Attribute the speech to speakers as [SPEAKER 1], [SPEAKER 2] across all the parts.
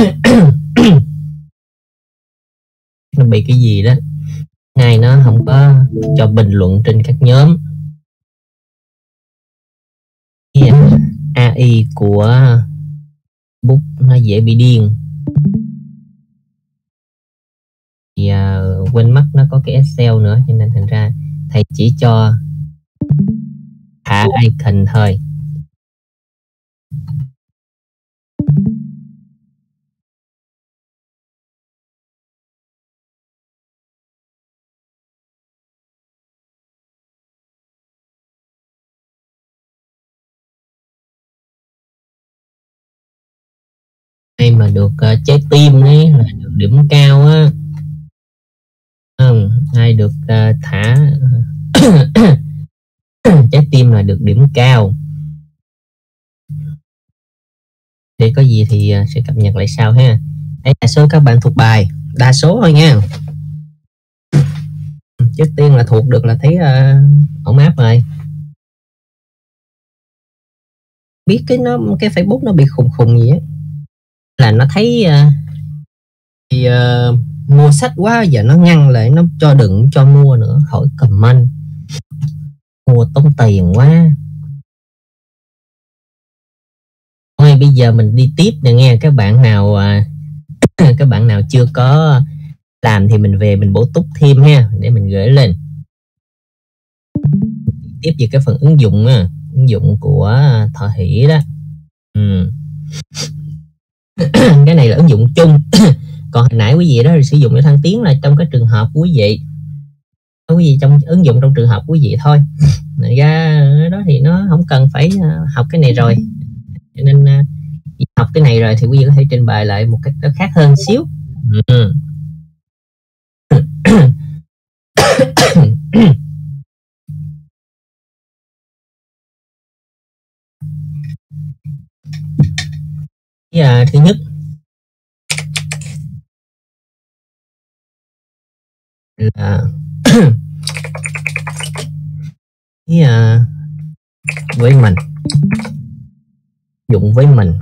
[SPEAKER 1] Nó bị cái gì đó, ngay nó không có cho bình luận trên các nhóm. AI của Book nó dễ bị điên. Thì quên mất nó có cái Excel nữa, cho nên thành ra thầy chỉ cho thả icon thôi. Ai mà được trái tim ấy là được điểm cao á. Không, ai được thả trái tim là được điểm cao. Để có gì thì sẽ cập nhật lại sau ha. Đây là số các bạn thuộc bài, đa số thôi nha. Trước tiên là thuộc được là thấy ổn áp rồi. Biết cái Facebook nó bị khùng khùng gì á, là nó thấy thì mua sách quá, giờ nó ngăn lại, nó cho đừng cho mua nữa, khỏi comment, mua tốn tiền quá. Thôi bây giờ mình đi tiếp nè nghe. Các bạn nào các bạn nào chưa có làm thì mình về mình bổ túc thêm ha, để mình gửi lên. Tiếp về cái phần ứng dụng ứng dụng của Thọ Hỷ đó. Cái này là ứng dụng chung. Còn hồi nãy quý vị đó sử dụng để thăng tiến là trong cái trường hợp quý vị trong ứng dụng trong trường hợp quý vị thôi. Ra đó thì nó không cần phải học cái này rồi, cho nên học cái này rồi thì quý vị có thể trình bày lại một cách khác hơn xíu. Thứ nhất là với mình, dụng với mình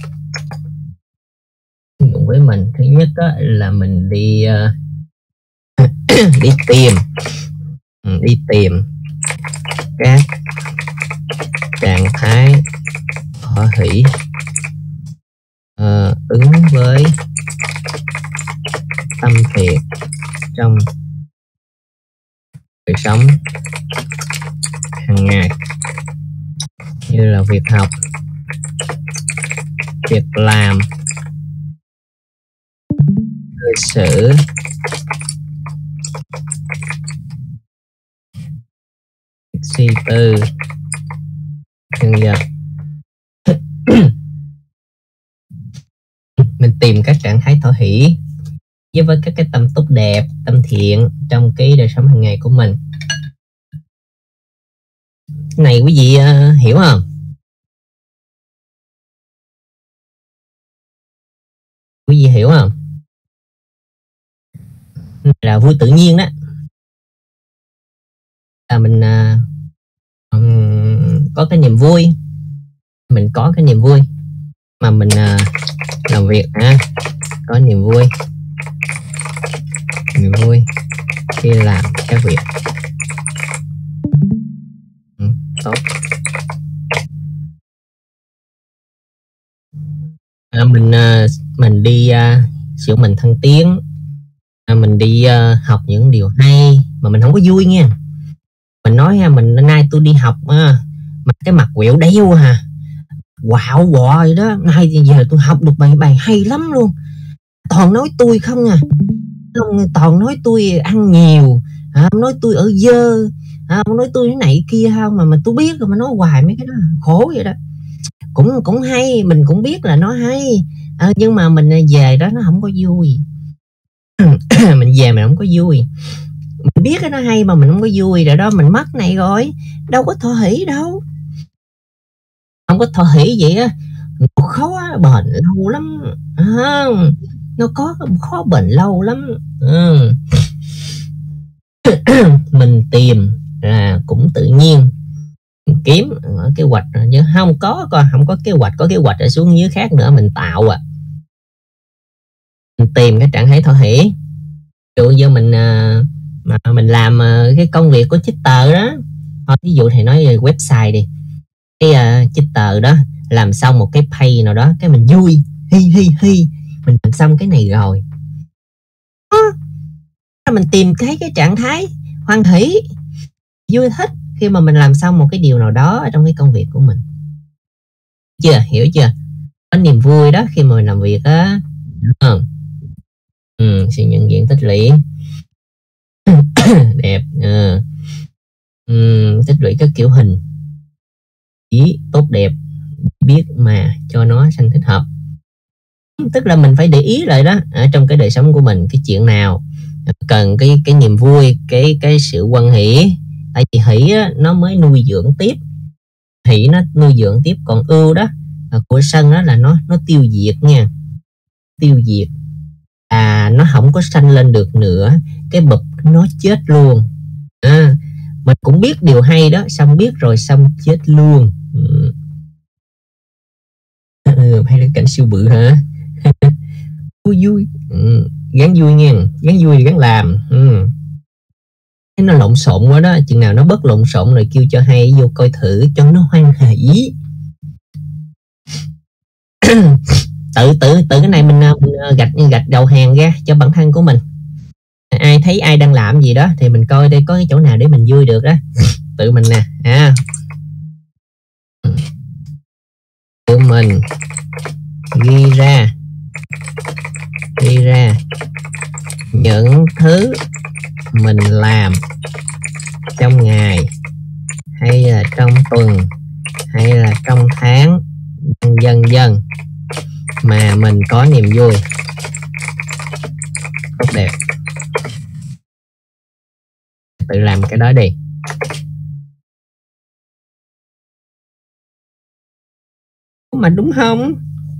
[SPEAKER 1] thứ nhất là mình đi đi tìm các trạng thái Thọ Hỷ ứng với tâm thiện trong đời sống hàng ngày, như là việc học, việc làm, cư xử, việc suy tư, nhân vật. Mình tìm các trạng thái Thọ Hỷ với các cái tâm tốt đẹp, tâm thiện trong cái đời sống hàng ngày của mình. Cái này quý vị hiểu không? Quý vị hiểu không? Là vui tự nhiên đó, là mình có cái niềm vui, mà mình làm việc có niềm vui khi làm các việc tốt. Mình đi sử dụng mình thăng tiến, mình đi học những điều hay mà mình không có vui nha. Mình nói mình nay tôi đi học mà cái mặt quẹo đeo quạo quọ vậy đó. Nay thì giờ tôi học được bài hay lắm luôn, toàn nói tôi không toàn nói tôi ăn nhiều, nói tôi ở dơ, nói tôi thế này kia không, mà tôi biết rồi mà nói hoài mấy cái đó khổ vậy đó. Cũng hay, mình cũng biết là nó hay, nhưng mà mình về đó nó không có vui. Mình về mình không có vui, mình biết cái nó hay mà mình không có vui rồi đó, mình mất này rồi, đâu có Thọ Hỷ đâu. Không có Thọ Hỷ vậy á, nó khó bền lâu lắm, nó có khó bền lâu lắm. Mình tìm là cũng tự nhiên, kiếm kế hoạch chứ không có kế hoạch, có kế hoạch ở xuống dưới khác nữa mình tạo mình tìm cái trạng thái thọ hỷ. Ví dụ như mình mà mình làm cái công việc của chích tờ đó, thôi ví dụ thầy nói về website đi, cái chích tờ đó làm xong một cái page nào đó, cái mình vui, hi mình làm xong cái này rồi, mình tìm cái trạng thái hoan hỷ, vui thích khi mà mình làm xong một cái điều nào đó ở trong cái công việc của mình. Hiểu chưa? Có niềm vui đó khi mà mình làm việc á, đúng không? Sự nhận diện tích lũy đẹp, tích lũy các kiểu hình ý tốt đẹp, biết mà cho nó xanh thích hợp. Tức là mình phải để ý lại đó, ở trong cái đời sống của mình, cái chuyện nào cần cái niềm vui, cái sự hoan hỷ. Tại vì hỷ á, nó mới nuôi dưỡng tiếp, hỷ nó nuôi dưỡng tiếp, còn ưu đó của sân đó là nó tiêu diệt nha, tiêu diệt, nó không có sanh lên được nữa, cái bụp nó chết luôn. Mình cũng biết điều hay đó, xong biết rồi xong chết luôn. Hay là cảnh siêu bự hả? Vui gắn vui nha, gắn vui gắn làm. Nó lộn xộn quá đó, chừng nào nó bớt lộn xộn rồi kêu cho hay vô coi thử cho nó hoan hỷ. tự cái này mình gạch đầu hàng ra cho bản thân của mình. Ai thấy ai đang làm gì đó thì mình coi đây có cái chỗ nào để mình vui được đó. Tự mình nè, tự mình ghi ra những thứ mình làm trong ngày hay là trong tuần hay là trong tháng, dần mà mình có niềm vui tốt đẹp. Tự làm cái đó đi. Mà đúng không?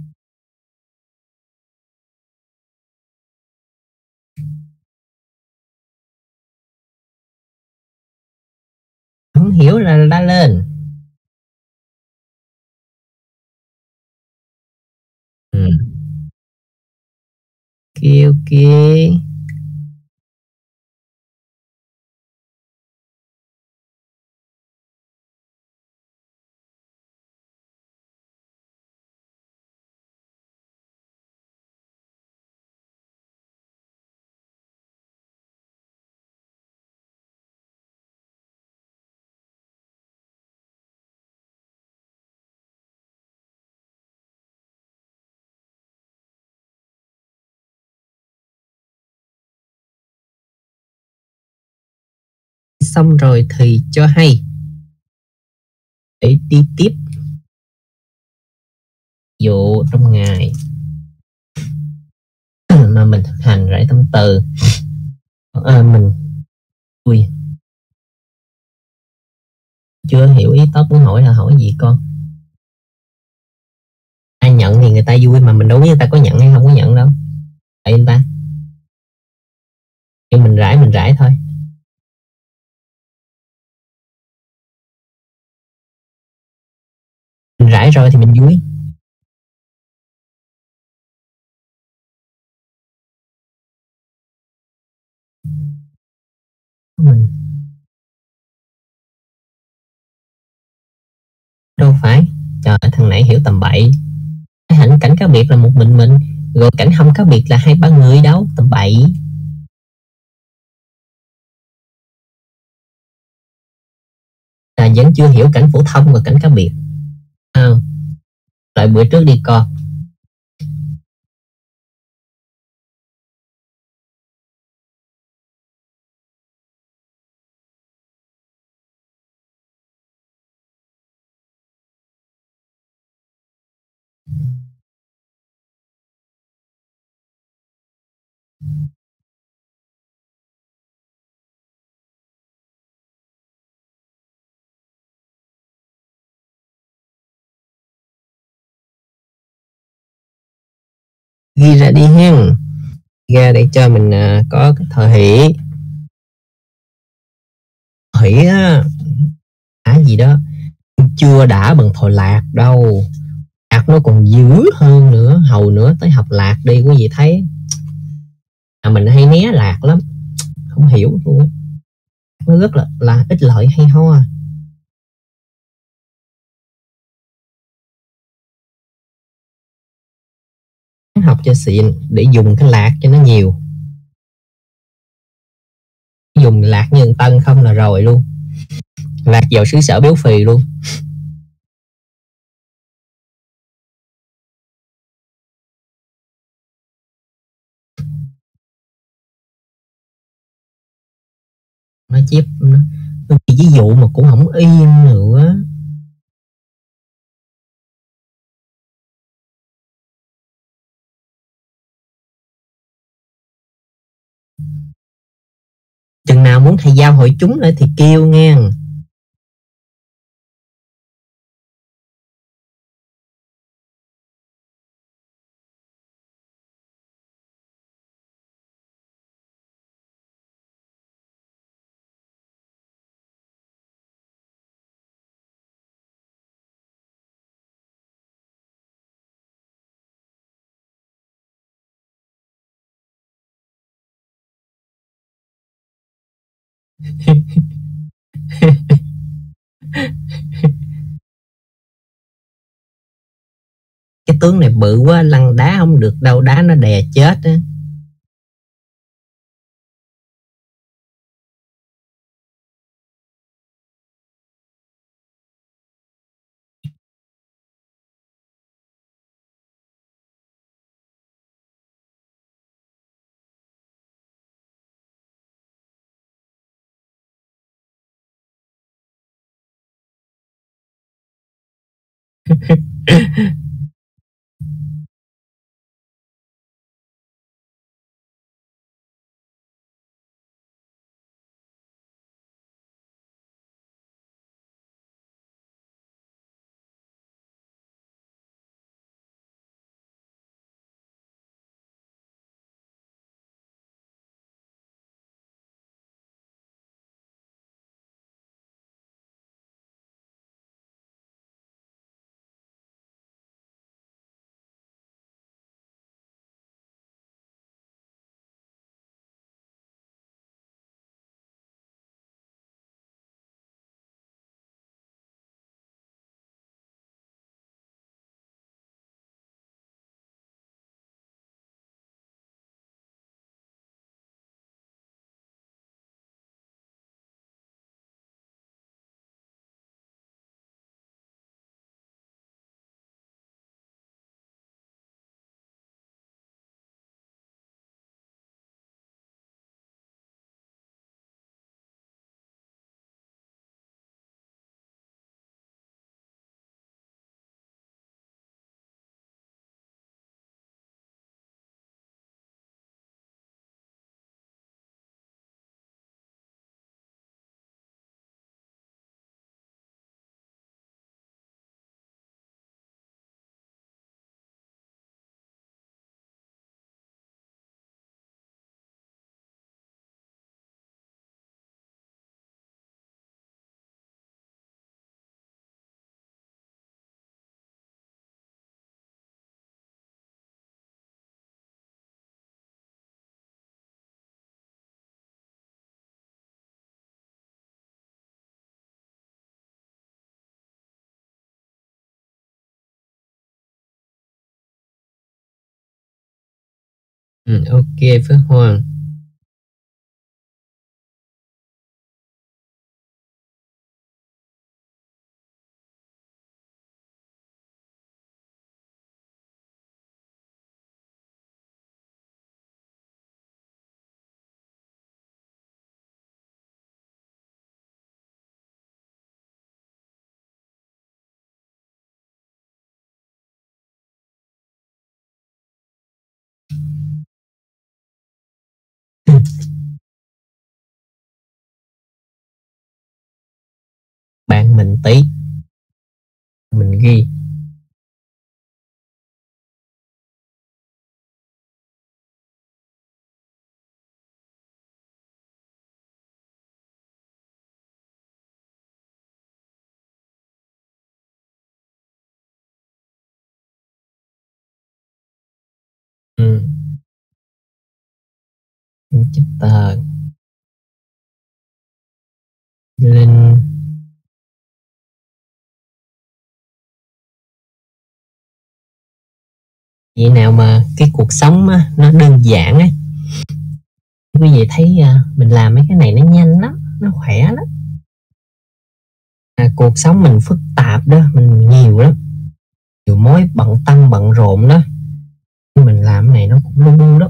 [SPEAKER 1] Không hiểu là la lên. Ok. Xong rồi thì cho hay để đi tiếp. Ví dụ trong ngày mà mình thực hành rải tâm từ, mình ui chưa hiểu ý tóc muốn hỏi là hỏi gì con? Ai nhận thì người ta vui, mà mình đâu biết người ta có nhận hay không có nhận đâu. Tại người ta nhưng mình rải thôi. Mình rải rồi thì mình vui. Mình đâu phải, trời thằng này hiểu tầm bậy. Cái hạnh cảnh cá biệt là một mình, rồi cảnh không cá biệt là 2-3 người đâu, tầm bậy. Vẫn chưa hiểu cảnh phổ thông và cảnh cá biệt. Lại bữa trước đi con. Ghi ra đi hen, ra để cho mình có cái thời hỷ. Hỷ á, gì đó chưa đã bằng thọ lạc đâu, lạc nó còn dữ hơn nữa, hầu nữa tới học lạc đi quý vị thấy mình hay né lạc lắm, không hiểu luôn á. Nó rất là ích lợi hay ho à. Học cho xịn để dùng cái lạc cho nó nhiều, dùng lạc như tân không là rồi luôn, lạc vào xứ sở béo phì luôn. Nó chép nó ghi ví dụ mà cũng không yên nữa. Chừng nào muốn thầy giao hội chúng lại thì kêu nghe. Cái tướng này bự quá, lăn đá không được đâu, đá nó đè chết á. Ok Phước Hoàng. Bạn mình tí, mình ghi. Ừ. chữ tờ linh. Vậy nào mà cái cuộc sống á, nó đơn giản ấy, quý vị thấy mình làm mấy cái này nó nhanh lắm, nó khỏe lắm. Cuộc sống mình phức tạp đó, mình nhiều lắm, nhiều mối bận tâm bận rộn đó, mình làm cái này nó cũng lu bu lắm.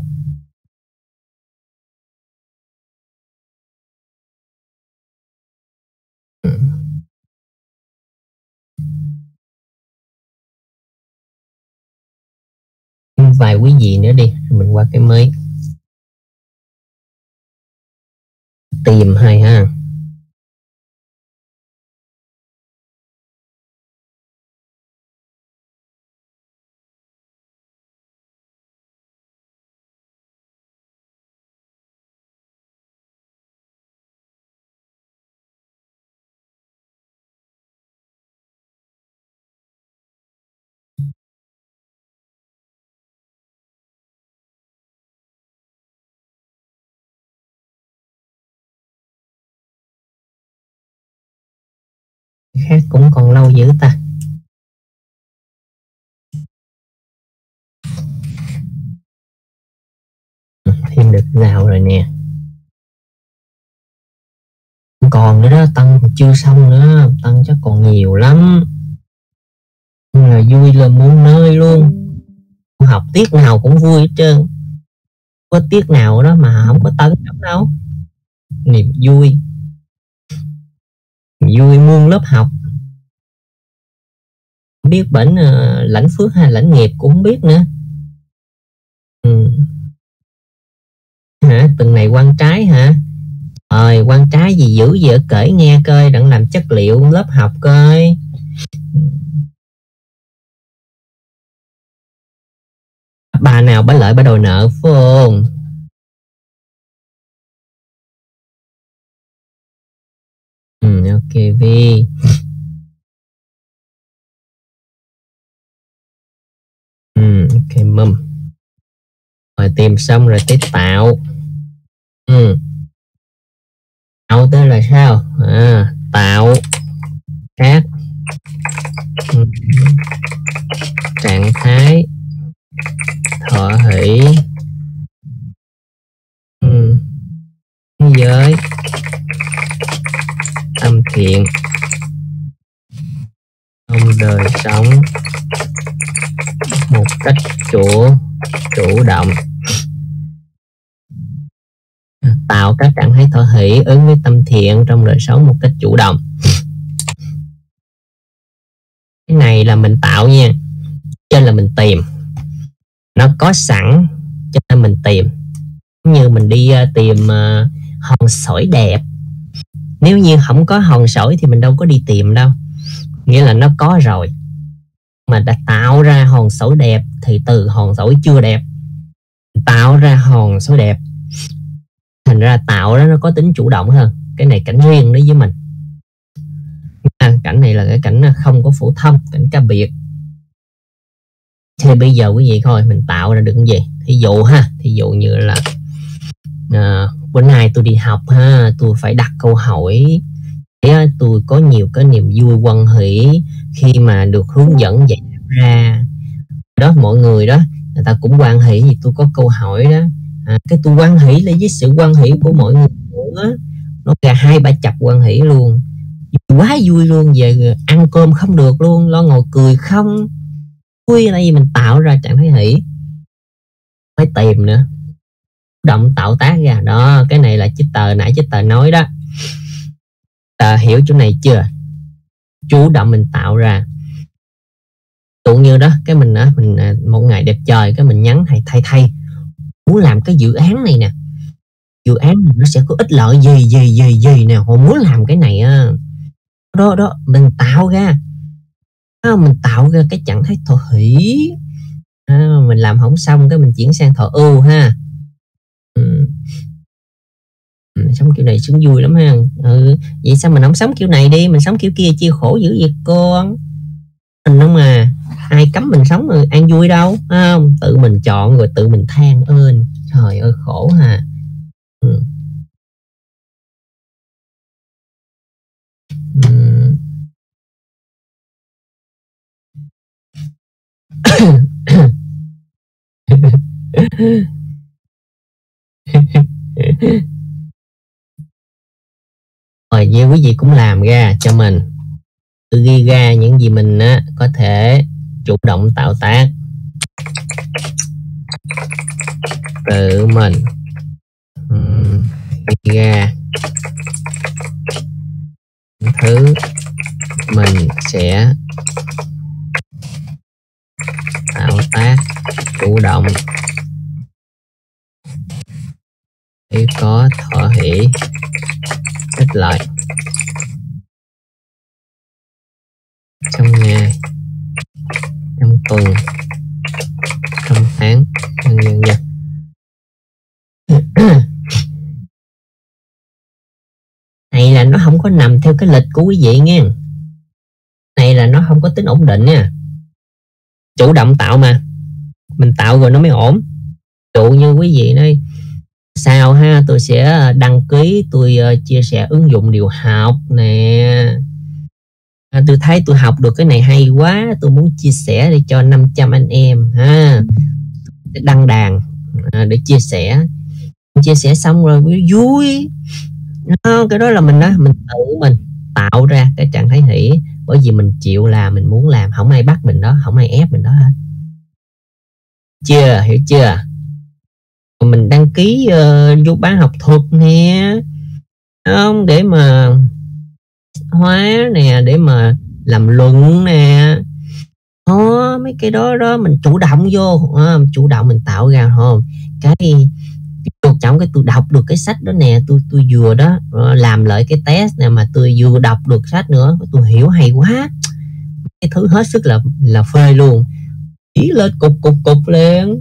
[SPEAKER 1] Vài quý vị nữa đi, mình qua cái mới tìm hay ha. Khác cũng còn lâu dữ ta. Thêm được rào rồi nè. Còn nữa đó, tăng chưa xong nữa, tăng chắc còn nhiều lắm. Là vui là muôn nơi luôn. Học tiết nào cũng vui hết trơn. Có tiết nào đó mà không có tấn đâu. Niềm vui. Vui muôn lớp học. Không biết bển lãnh phước hay lãnh nghiệp cũng không biết nữa. Hả? Từng này quan trái hả? Quan trái gì dữ vậy, kể nghe coi, đặng làm chất liệu lớp học coi. Bà nào bà lợi bà đòi nợ phải không? Ok Vi. Ok mum. Rồi tìm xong rồi tới tạo. Tạo tới là sao? Tạo các trạng thái thọ hỷ với tâm thiện trong đời sống một cách chủ động. Tạo các trạng thái thọ hỷ ứng với tâm thiện trong đời sống một cách chủ động. Cái này là mình tạo nha, trên là mình tìm, nó có sẵn cho nên mình tìm. Như mình đi tìm hòn sỏi đẹp, nếu như không có hòn sỏi thì mình đâu có đi tìm đâu, nghĩa là nó có rồi. Mà đã tạo ra hòn sỏi đẹp thì từ hòn sỏi chưa đẹp tạo ra hòn sỏi đẹp, thành ra tạo đó nó có tính chủ động hơn. Cái này cảnh riêng đối với mình. Cảnh này là cái cảnh không có phổ thông, cảnh cá biệt. Thì bây giờ quý vị coi mình tạo ra được cái gì. Thí dụ như là bữa nay tôi đi học ha, tôi phải đặt câu hỏi để tôi có nhiều cái niềm vui hoan hỷ khi mà được hướng dẫn dạy ra đó. Mọi người đó người ta cũng hoan hỷ vì tôi có câu hỏi đó. Cái tôi hoan hỷ là với sự hoan hỷ của mọi người nữa, nó cả hai ba chập hoan hỷ luôn, quá vui luôn. Về ăn cơm không được luôn, lo ngồi cười không vui, tại vì mình tạo ra trạng thái hỷ. Phải tìm nữa, động tạo tác ra đó. Cái này là chích tờ nãy chích tờ nói đó. Tờ hiểu chỗ này chưa? Chủ động mình tạo ra. Tụ như đó, cái mình một ngày đẹp trời, cái mình nhắn thay muốn làm cái dự án này nè, dự án này nó sẽ có ích lợi gì nè, họ muốn làm cái này đó mình tạo ra. Mình tạo ra cái trạng thái thọ hỷ. Mình làm không xong cái mình chuyển sang thọ ưu ha. Sống kiểu này sướng vui lắm ha. Vậy sao mình không sống kiểu này đi, mình sống kiểu kia chia khổ dữ vậy con. Mình đâu mà ai cấm mình sống rồi an vui đâu, không? Tự mình chọn rồi tự mình than ơn. Trời ơi khổ ha. Ừ. Ừ. Rồi như quý vị cũng làm ra cho mình, tự ghi ra những gì mình có thể chủ động tạo tác tự mình. Ghi ra những thứ mình sẽ tạo tác chủ động để có thọ hỷ ích lợi trong ngày, trong tuần, trong tháng, nhân dân. Này là nó không có nằm theo cái lịch của quý vị nghe. Này là nó không có tính ổn định nha. Chủ động tạo mà, mình tạo rồi nó mới ổn. Dụ như quý vị nói sao ha, tôi sẽ đăng ký, tôi chia sẻ ứng dụng điều học nè. Tôi thấy tôi học được cái này hay quá, tôi muốn chia sẻ để cho 500 anh em ha, đăng đàn để chia sẻ xong rồi vui. Cái đó là mình tự mình tạo ra cái trạng thái hỷ, bởi vì mình chịu làm, mình muốn làm, không ai bắt mình đó, không ai ép mình đó hết. Chưa hiểu chưa? Mình đăng ký vô bán học thuật nè, không, để mà hóa nè, để mà làm luận nè. Mấy cái đó đó mình chủ động vô, chủ động mình tạo ra không. Cái quan trọng cái tôi đọc được cái sách đó nè, tôi vừa đó làm lại cái test nè, mà tôi vừa đọc được sách nữa, tôi hiểu hay quá, cái thứ hết sức là phê luôn, ý lên cục cục cục liền.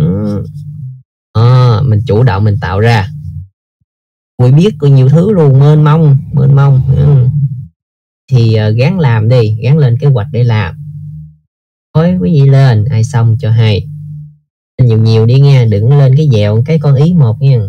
[SPEAKER 1] Mình chủ động mình tạo ra, tôi biết có nhiều thứ luôn, mênh mông. Thì gắng làm đi, gắng lên kế hoạch để làm thôi quý vị, lên ai xong cho hay, nhiều nhiều đi nha, đừng lên cái dèo cái con ý một nha.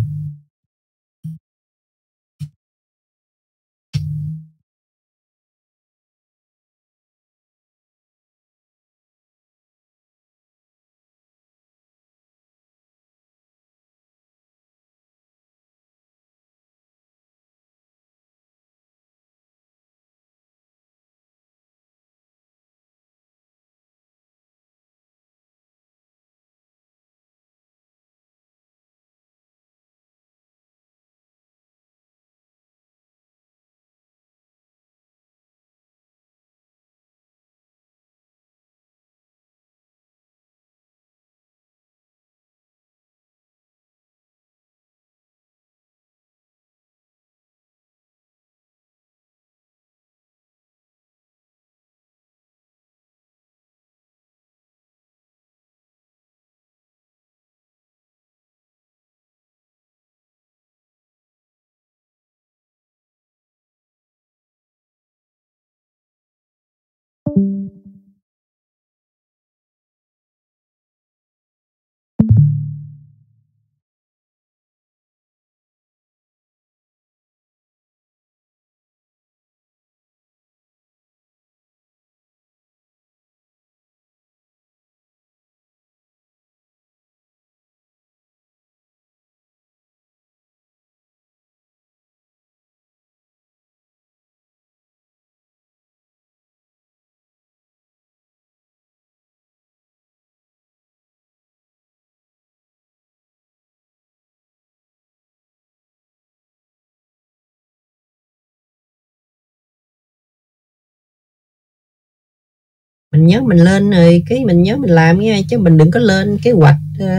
[SPEAKER 1] Mình nhớ mình lên rồi cái mình nhớ mình làm nha, chứ mình đừng có lên kế hoạch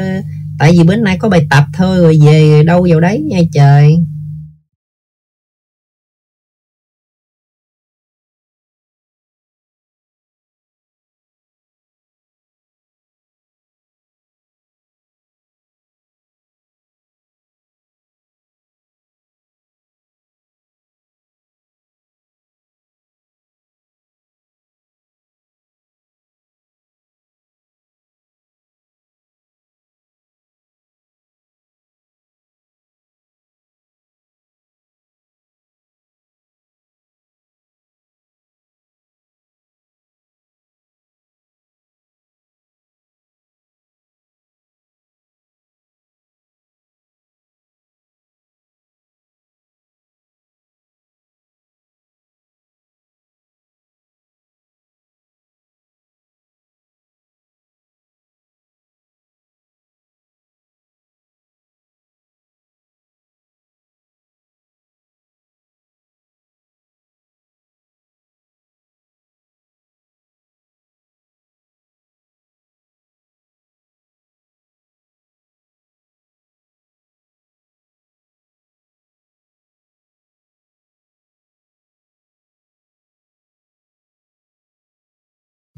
[SPEAKER 1] tại vì bữa nay có bài tập thôi, rồi về đâu vào đấy nha trời.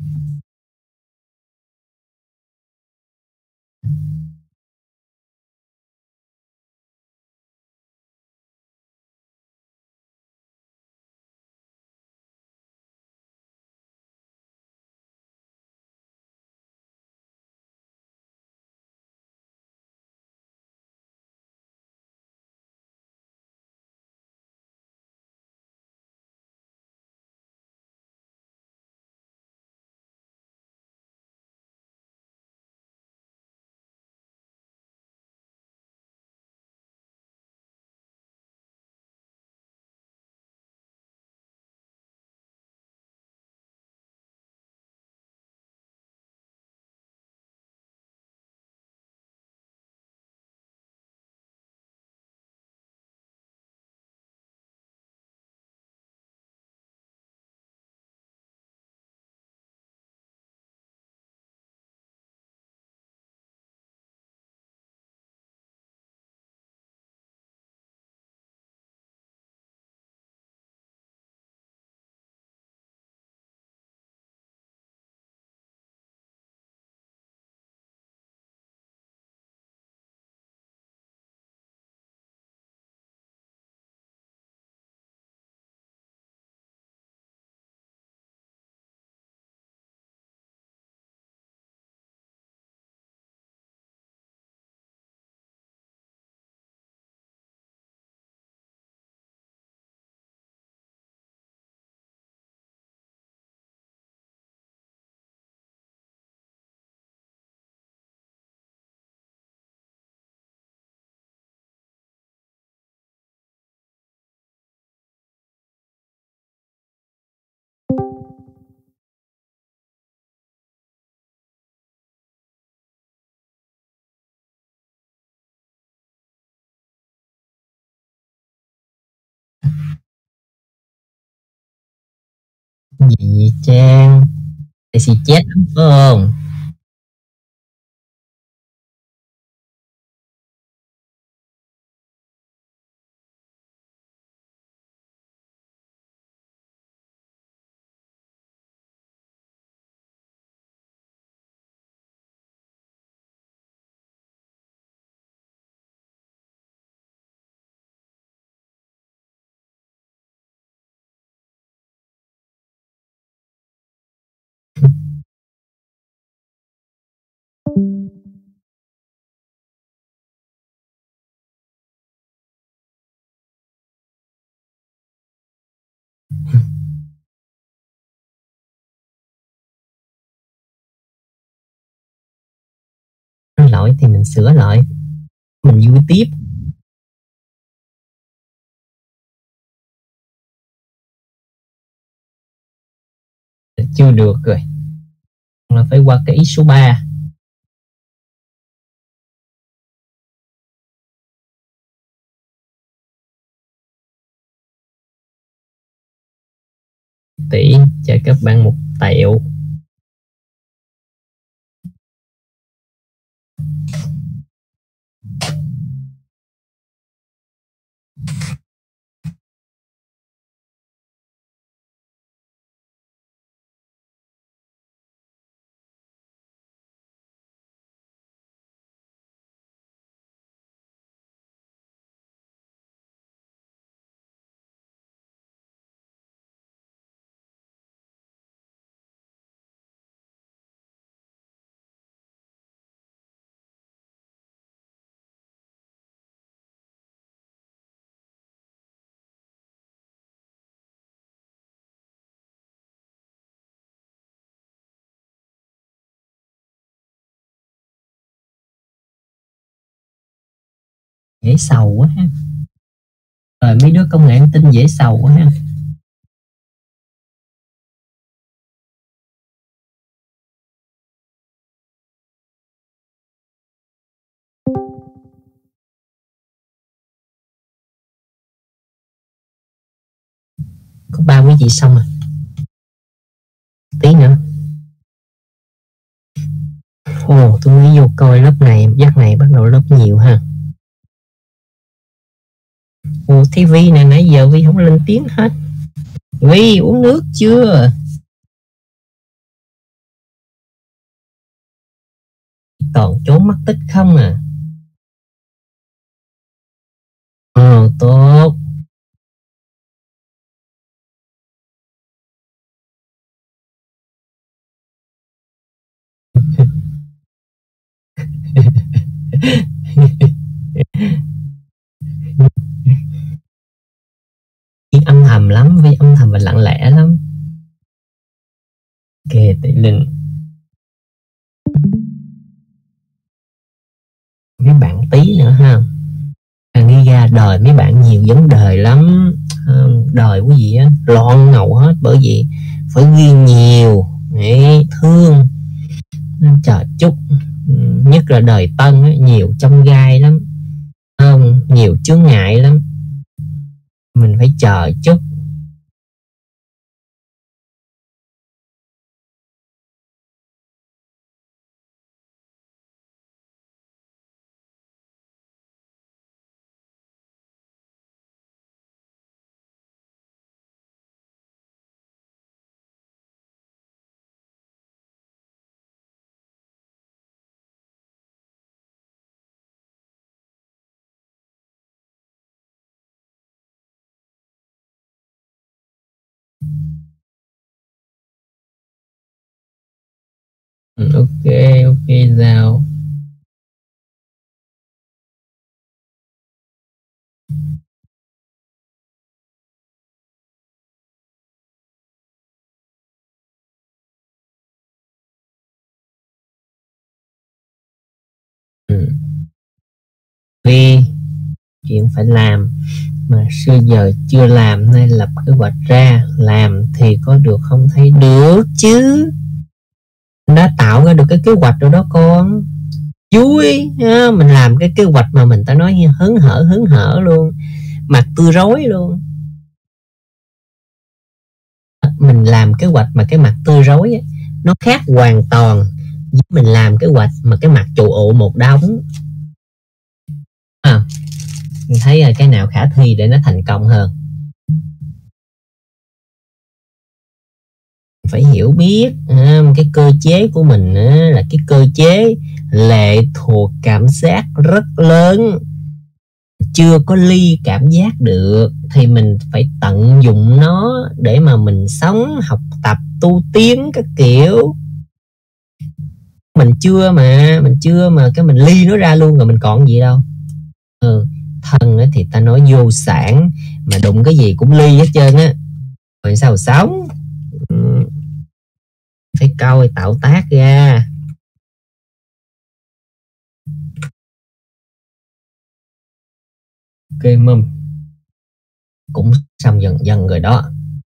[SPEAKER 1] Gì vậy Trang? Tại xì chết lắm phải không? Lỗi thì mình sửa lại, mình vui tiếp. Chưa được rồi, là phải qua cái ý số 3. Tỷ cho các bạn 1 triệu. Dễ sầu quá ha. Rồi mấy đứa công nghệ thông tin dễ sầu quá ha. Có 3 quý vị xong rồi. Tí nữa. Ồ, tôi nghĩ vô coi lớp này, giấc này bắt đầu lớp nhiều ha. Ồ, thấy Vi này nãy giờ Vi không lên tiếng hết. Vi uống nước chưa? toàn trốn mất tích không à. Tốt. Vì âm thầm lắm, vì âm thầm và lặng lẽ lắm. Ok, Tỷ Linh. Mấy bạn tí nữa ha. Nghĩ ra đời mấy bạn nhiều vấn đề lắm. Đời quý vị á loạn ngầu hết, bởi vì phải ghi nhiều, thương chờ chút. Nhất là đời tân á, nhiều chông gai lắm, nhiều chướng ngại lắm, mình phải chờ chút. Ok, ok Giao. Vì chuyện phải làm mà xưa giờ chưa làm nên lập kế hoạch ra, làm thì có được không thấy được chứ. Đã tạo ra được cái kế hoạch rồi đó con, vui ha. Mình làm cái kế hoạch mà mình ta nói hớn hở luôn, mặt tươi rối luôn. Mình làm kế hoạch mà cái mặt tươi rối ấy, nó khác hoàn toàn với mình làm kế hoạch mà cái mặt trụ ụ một đống. Mình thấy cái nào khả thi để nó thành công hơn. Phải hiểu biết cái cơ chế của mình là cái cơ chế lệ thuộc cảm giác rất lớn, chưa có ly cảm giác được thì mình phải tận dụng nó để mà mình sống, học tập, tu tiến các kiểu. Mình chưa mà cái mình ly nó ra luôn rồi mình còn gì đâu. Thân thì ta nói vô sản, mà đụng cái gì cũng ly hết trơn á, rồi sao sống. Phải coi tạo tác ra. Ok mum, cũng xong dần dần rồi đó.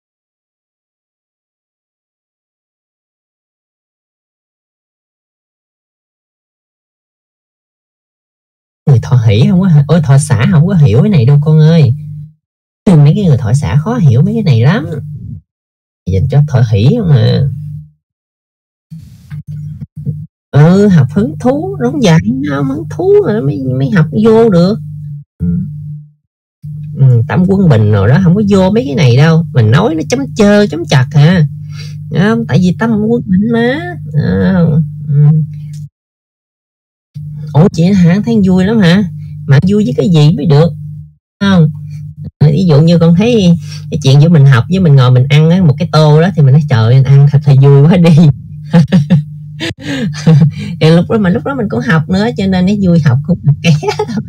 [SPEAKER 1] Người thọ hỷ không có, ôi thọ xã không có hiểu cái này đâu con ơi. Mấy cái người thọ xã khó hiểu mấy cái này lắm, dành cho thọ hỷ không à. Học hứng thú, nó dạy không hứng thú rồi mới học vô được. Tẩm Quân Bình rồi đó không có vô mấy cái này đâu, mình nói nó chấm chơ chấm chặt à. Không, tại vì Tẩm Quân Bình mà. Ủa chị hả, thấy vui lắm hả? Mà vui với cái gì mới được không? Ví dụ như con thấy cái chuyện giữa mình học với mình ngồi mình ăn á, một cái tô đó thì mình nói trời anh ăn thật là vui quá đi. lúc đó mình cũng học nữa cho nên nó vui học không được ké thôi.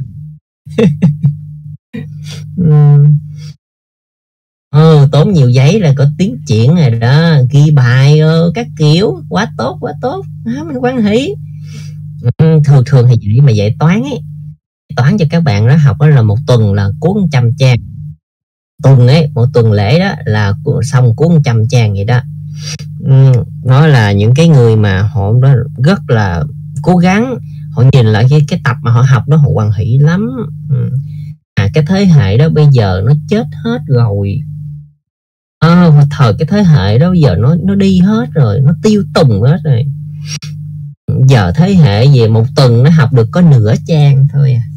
[SPEAKER 1] Tốn nhiều giấy là có tiếng chuyện rồi đó, ghi bài các kiểu, quá tốt mình quan hỷ. Thường thì vậy mà dạy toán ấy, toán cho các bạn đó học đó là một tuần là cuốn 100 trang, tuần ấy, một tuần lễ đó là xong cuốn 100 trang vậy đó. Nó là những cái người mà họ đó rất là cố gắng, họ nhìn lại cái tập mà họ học đó họ hoan hỷ lắm. Cái thế hệ đó bây giờ nó chết hết rồi. Thời cái thế hệ đó bây giờ nó đi hết rồi, nó tiêu tùng hết rồi. Giờ thế hệ về một tuần nó học được có nửa trang thôi à.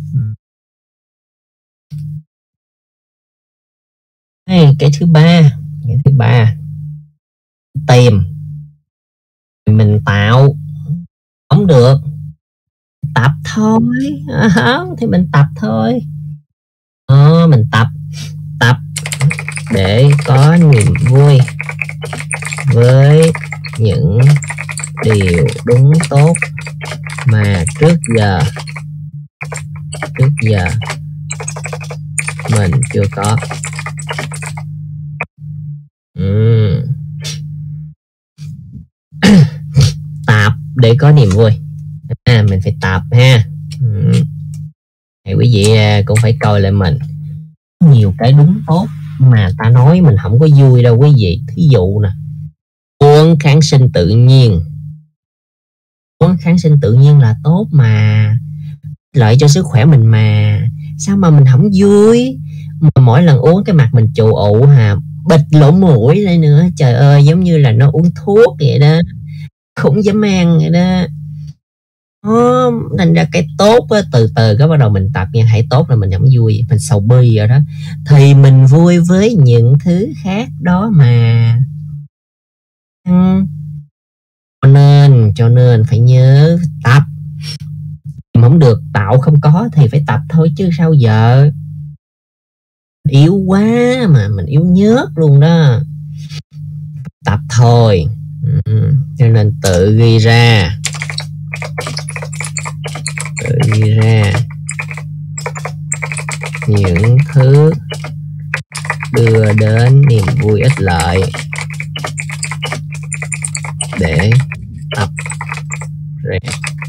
[SPEAKER 1] Cái thứ ba tìm, mình tạo không được thôi. Thì mình tập thôi. Mình tập tập để có niềm vui với những điều đúng tốt mà trước giờ mình chưa có. Tập để có niềm vui, mình phải tập ha. Thì quý vị cũng phải coi lại mình, nhiều cái đúng tốt mà ta nói mình không có vui đâu quý vị. Thí dụ nè, uống kháng sinh tự nhiên. Uống kháng sinh tự nhiên là tốt mà, lợi cho sức khỏe mình mà, sao mà mình không vui. Mà mỗi lần uống cái mặt mình chù ụ bịt lỗ mũi lên nữa, trời ơi, giống như là nó uống thuốc vậy đó, cũng dám ăn vậy đó. Thành ra cái tốt á, từ từ cái bắt đầu mình tập nha, hãy tốt là mình không vui, mình sầu bi rồi đó, thì mình vui với những thứ khác đó mà. Cho nên phải nhớ tập. Không được tạo không có thì phải tập thôi chứ sao giờ. Yếu quá mà, mình yếu nhớt luôn đó. Tập thôi. Cho nên tự ghi ra những thứ đưa đến niềm vui ích lợi để tập rèn.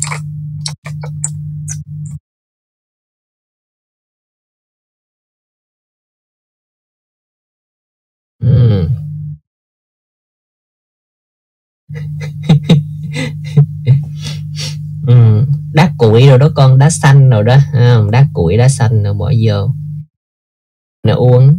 [SPEAKER 1] Đá cuội rồi đó con, đá xanh rồi đó, đá cuội đá xanh rồi bỏ vô nè uống.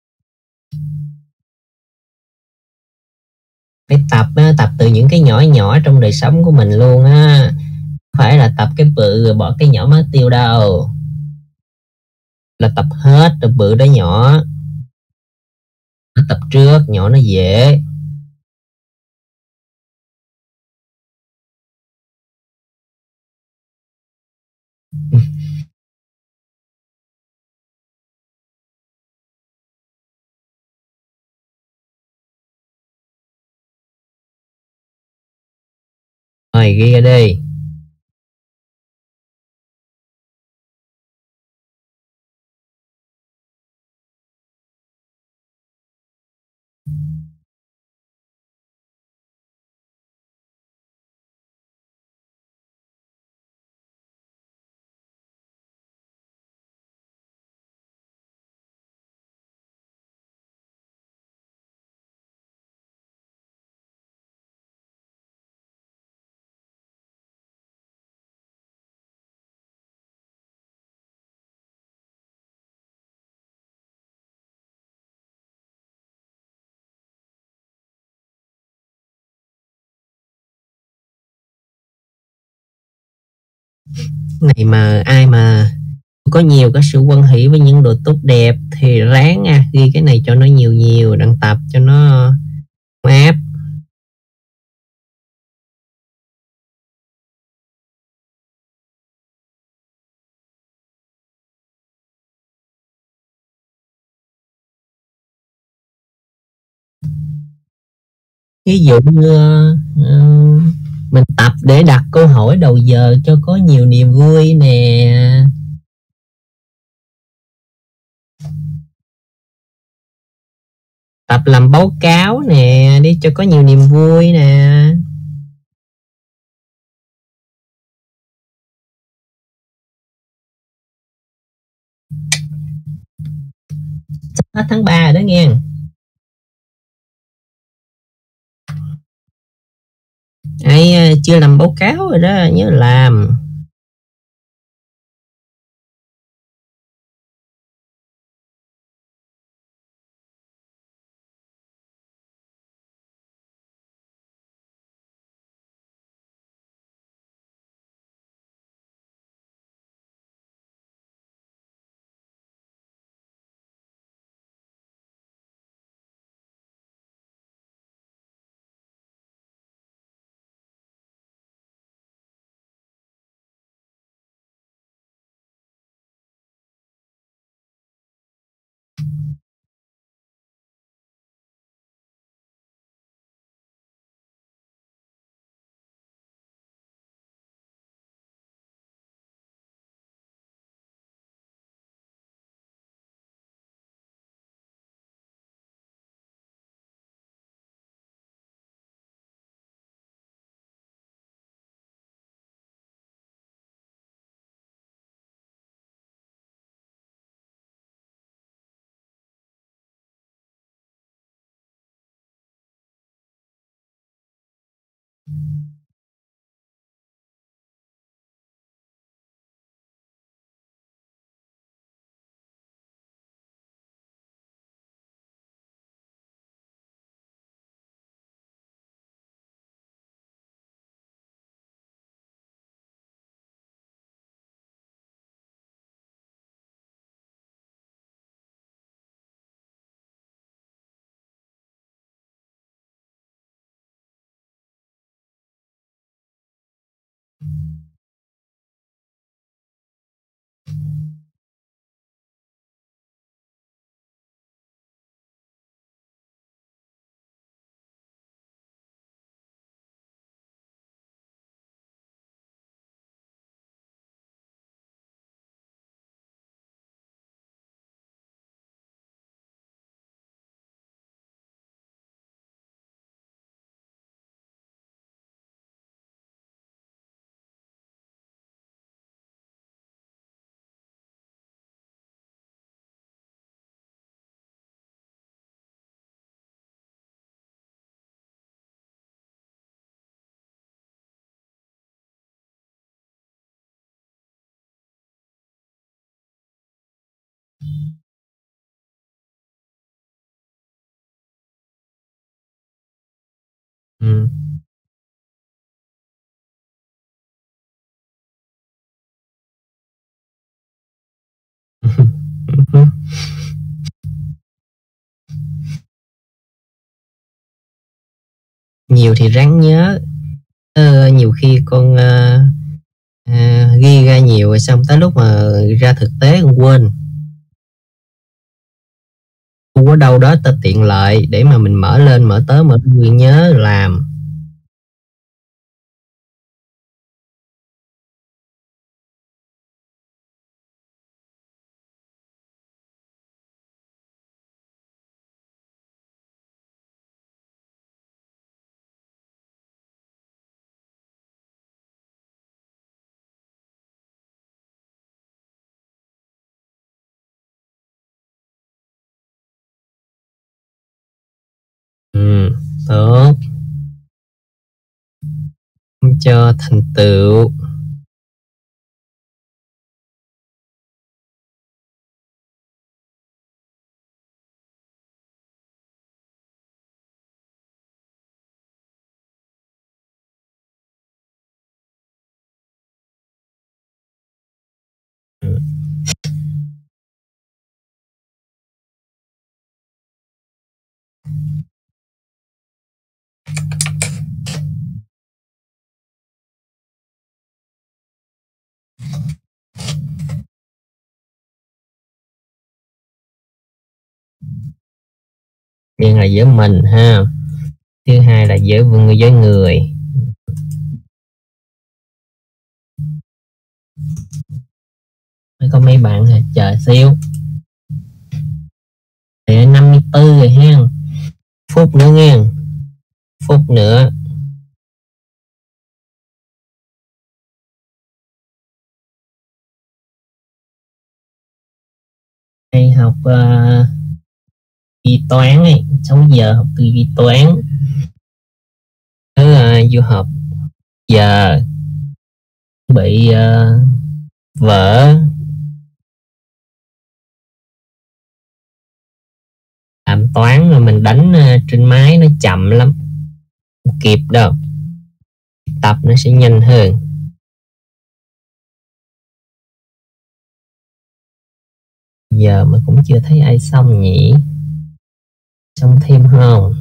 [SPEAKER 1] Phải tập á, tập từ những cái nhỏ nhỏ trong đời sống của mình luôn á, phải là tập cái bự rồi bỏ cái nhỏ mất tiêu đâu, là tập hết rồi bự đó nhỏ. Nó tập trước nhỏ nó dễ. Rồi ghi ra đi. Này mà ai mà có nhiều cái sự quan hỷ với những đồ tốt đẹp thì ráng ghi cái này cho nó nhiều nhiều, đăng tập cho nó áp. Ví dụ như mình tập để đặt câu hỏi đầu giờ cho có nhiều niềm vui nè. Tập làm báo cáo nè, đi cho có nhiều niềm vui nè. Sắp hết tháng 3 rồi đó nghe. Ai chưa làm báo cáo rồi đó, nhớ làm. Ừ. Nhiều thì ráng nhớ. Nhiều khi con ghi ra nhiều rồi xong tới lúc mà ra thực tế con quên. Không có đâu đó ta tiện lợi để mà mình mở lên mở tới mở lui nhớ làm. Ừ, tốt. Không cho thành tựu. Ừ. Miệng là giữa mình ha, thứ hai là giữa người với người. Mới có mấy bạn hả chờ xíu thì 54 rồi ha, phút nữa nghe, phút nữa. Hay học vi toán ấy, 6 giờ học tư vi toán. Thứ du học giờ bị vợ làm toán mà mình đánh trên máy nó chậm lắm, không kịp đâu, tập nó sẽ nhanh hơn. Giờ mà cũng chưa thấy ai xong nhỉ, xong thêm không?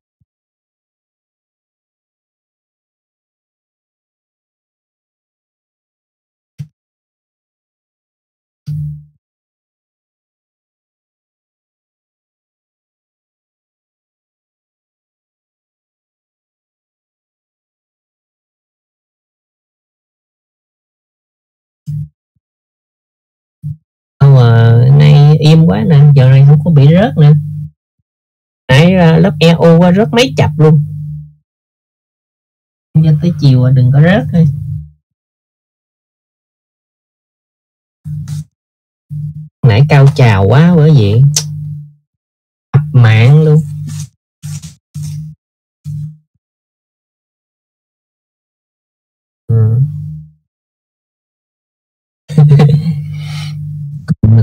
[SPEAKER 1] Không mà nay im quá nè, giờ này không có bị rớt nè. Nãy lớp EU qua rớt mấy chập luôn. Cho tới chiều đừng có rớt thôi. Nãy cao trào quá bởi vậy mạng luôn.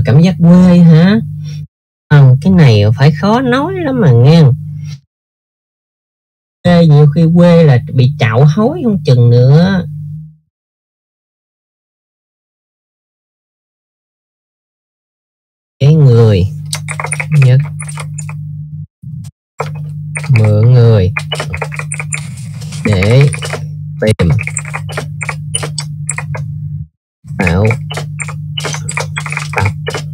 [SPEAKER 1] cảm giác quê hả? Cái này phải khó nói lắm mà nghe. Quê, nhiều khi quê là bị chạo hối không chừng nữa. Cái người nhất mượn người để tìm tạo tập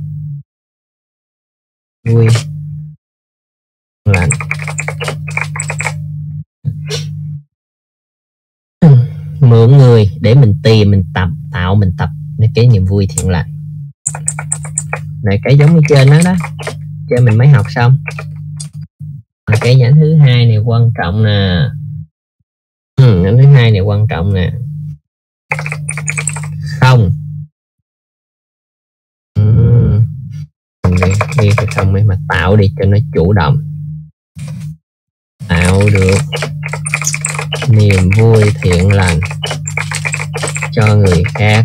[SPEAKER 1] vui lành. Mượn người để mình tìm, mình tập, tạo mình tập để cái niềm vui thiện lành. Này cái giống như trên đó đó, trên mình mới học xong. Cái nhánh thứ hai này quan trọng nè. Nhánh thứ hai này quan trọng nè. Không đi cái không ấy mà tạo đi cho nó chủ động, tạo được niềm vui thiện lành cho người khác.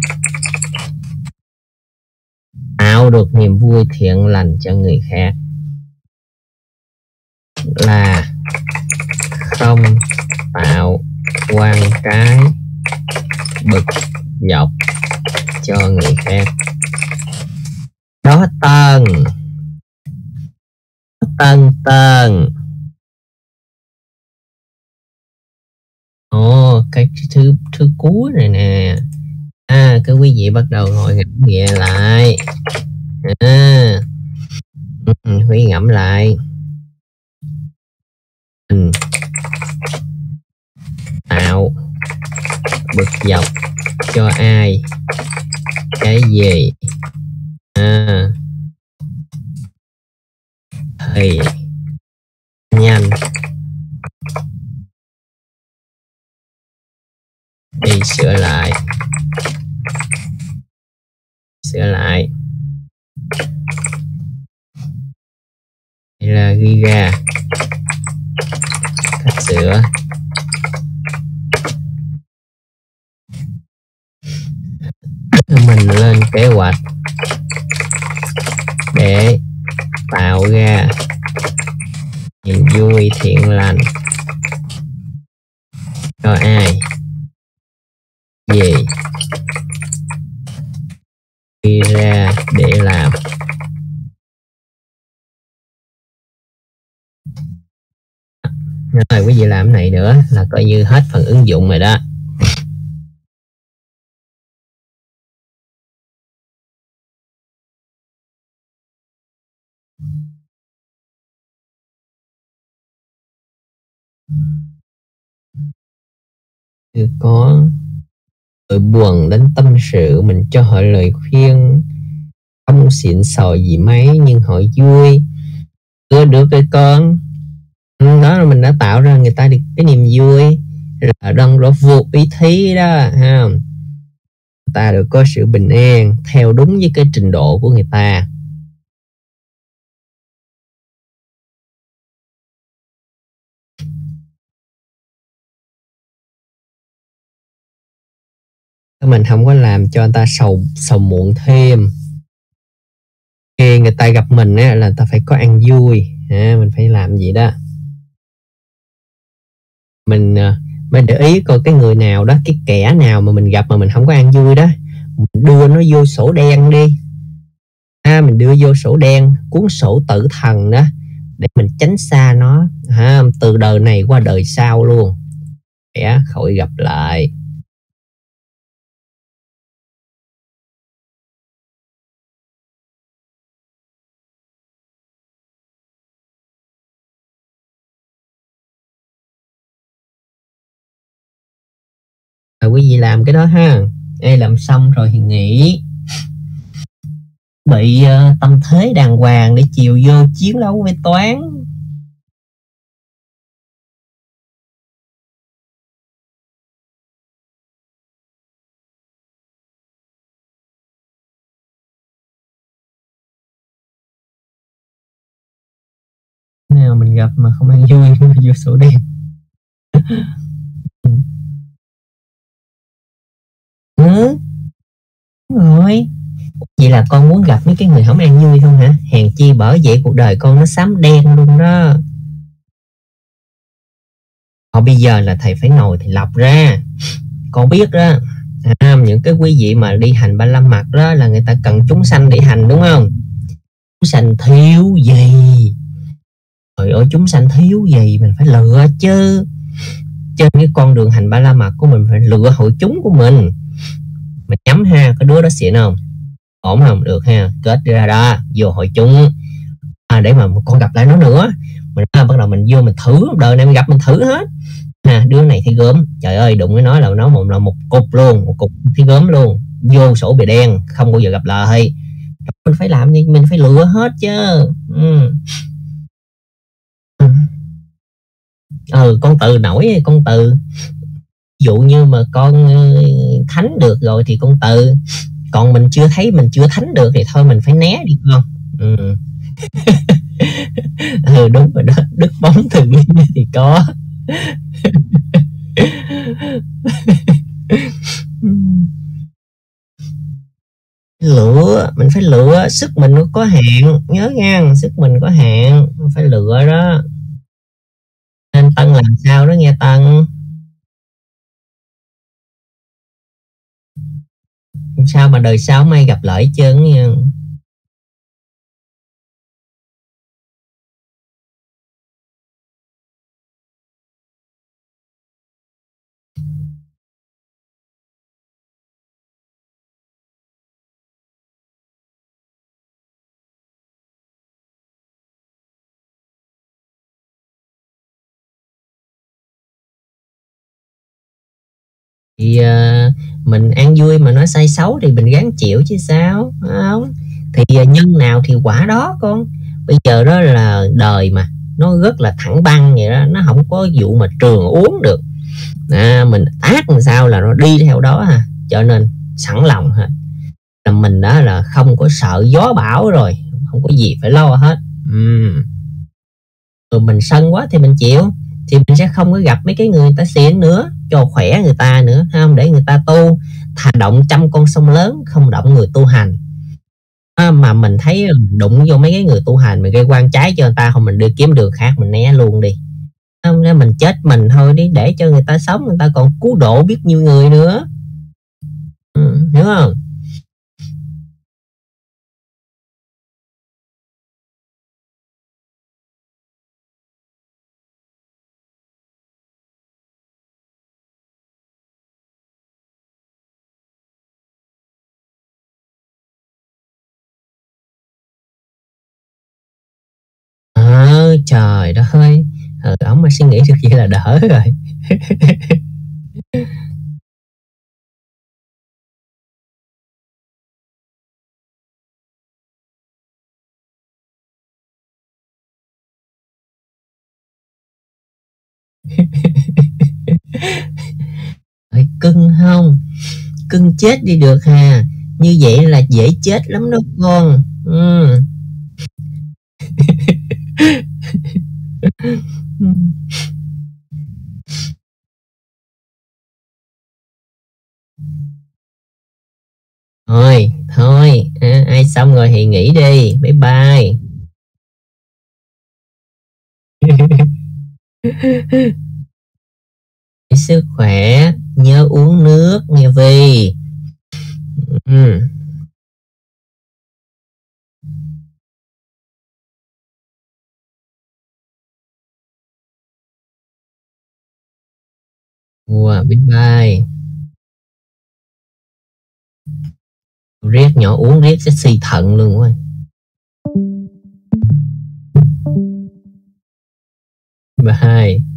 [SPEAKER 1] Tạo được niềm vui thiện lành cho người khác là không tạo quan trái bực dọc cho người khác. Đó Tân. Cái thứ cuối này nè. Cái quý vị bắt đầu ngồi ngẫm nghĩ lại. Quý ngẫm lại. Tạo bực dọc cho ai, cái gì thì nhanh đi sửa lại hay là ghi ra cách sửa. Mình lên kế hoạch để tạo ra niềm vui thiện lành cho ai, gì đi ra để làm. Rồi quý vị làm cái này nữa là coi như hết phần ứng dụng rồi đó. Có người buồn đến tâm sự, mình cho họ lời khuyên không xịn sò gì mấy nhưng họ vui. Được cái con đó là mình đã tạo ra người ta được cái niềm vui, là đăng đó vô ý thí đó ha. Người ta được có sự bình an theo đúng với cái trình độ của người ta. Mình không có làm cho người ta sầu muộn thêm. Khi người ta gặp mình á, là người ta phải có ăn vui, mình phải làm gì đó. Mình để ý coi cái người nào đó, cái kẻ nào mà mình gặp mà mình không có ăn vui đó, mình đưa nó vô sổ đen đi. Mình đưa vô sổ đen, cuốn sổ tử thần đó, để mình tránh xa nó từ đời này qua đời sau luôn, để khỏi gặp lại. Quý vị làm cái đó ha. Làm xong rồi thì nghỉ, bị tâm thế đàng hoàng để chiều vô chiến đấu với toán. Nào mình gặp mà không ăn vui vô sổ đen. Đúng rồi. Vậy là con muốn gặp mấy cái người không an vui không hả? Hèn chi bởi vậy cuộc đời con nó xám đen luôn đó. Còn bây giờ là thầy phải ngồi thì lọc ra. Con biết đó, những cái quý vị mà đi hành Ba La Mật đó là người ta cần chúng sanh để hành đúng không? Chúng sanh thiếu gì? Trời ơi, chúng sanh thiếu gì mình phải lựa chứ. Trên cái con đường hành Ba La Mật của mình phải lựa hội chúng của mình. Mình nhắm ha, cái đứa đó xịn không? Ổn không? Được ha, kết ra đó, vô hội chúng. Để mà con gặp lại nó nữa. Mình bắt đầu mình vô mình thử, đời này mình gặp mình thử hết. Đứa này thì gớm, trời ơi, đụng với nó là nó một cục luôn, một cục thì gớm luôn, vô sổ bìa đen, không bao giờ gặp lại. Mình phải làm gì, mình phải lựa hết chứ. Con Từ nổi, con Từ ví dụ như mà con thánh được rồi thì con Từ, còn mình chưa thấy, mình chưa thánh được thì thôi mình phải né đi con. Đúng rồi đó, đức bóng thường thì có. Lựa, mình phải lựa, sức mình nó có hạn, nhớ nha, sức mình có hạn, phải lựa đó. Nên Tân làm sao đó nghe Tân. Sao mà đời sau may gặp lại hết trơn nha. Thì mình ăn vui mà nói sai xấu thì mình gắng chịu chứ sao, không? Thì nhân nào thì quả đó con. Bây giờ đó là đời mà nó rất là thẳng băng vậy đó, nó không có vụ mà trường uống được. Mình ác làm sao là nó đi theo đó ha, cho nên sẵn lòng ha, là mình đó là không có sợ gió bão rồi, không có gì phải lo hết. Rồi mình sân quá thì mình chịu, thì mình sẽ không có gặp mấy cái người ta xịn nữa, cho khỏe người ta nữa, không để người ta tu. Thà động trăm con sông lớn, không động người tu hành. Mà mình thấy đụng vô mấy cái người tu hành mình gây quan trái cho người ta, không mình đi kiếm đường khác mình né luôn đi. Không, nên mình chết mình thôi đi, để cho người ta sống, người ta còn cứu độ biết nhiêu người nữa. Hiểu không? Trời đất ơi, ổng mà suy nghĩ được vậy là đỡ rồi. Cưng không, cưng chết đi được hà, như vậy là dễ chết lắm đó con. Thôi thôi, ai xong rồi thì nghỉ đi, bye bye. Sức khỏe, nhớ uống nước nghe Vi. Bye bye. Riết nhỏ uống riết sẽ suy thận luôn quá. Bye.